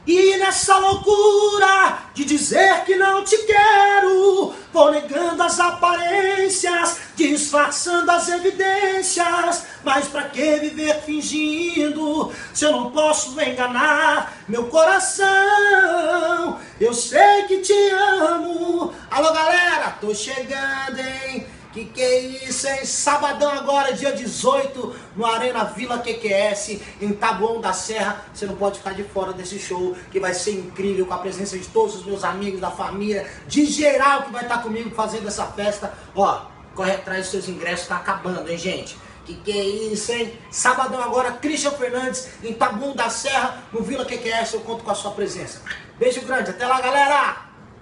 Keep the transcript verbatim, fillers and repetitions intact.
E nessa loucura de dizer que não te quero, vou negando as aparências, disfarçando as evidências. Mas pra que viver fingindo, se eu não posso enganar meu coração? Eu sei que te amo. Alô galera, tô chegando, hein? Que que é isso, hein? Sabadão agora, dia dezoito, no Arena Vila Q Q S, em Taboão da Serra. Você não pode ficar de fora desse show, que vai ser incrível, com a presença de todos os meus amigos, da família, de geral que vai estar comigo fazendo essa festa. Ó, corre atrás dos seus ingressos, tá acabando, hein, gente? Que que é isso, hein? Sabadão agora, Christian Fernandes, em Taboão da Serra, no Vila Q Q S. Eu conto com a sua presença. Beijo grande, até lá, galera!